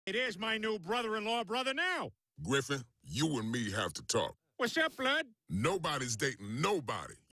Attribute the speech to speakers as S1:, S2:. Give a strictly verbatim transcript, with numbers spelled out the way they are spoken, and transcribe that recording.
S1: It is my new brother-in-law brother now.
S2: Griffin, you and me have to talk.
S1: What's up, blood?
S2: Nobody's dating nobody.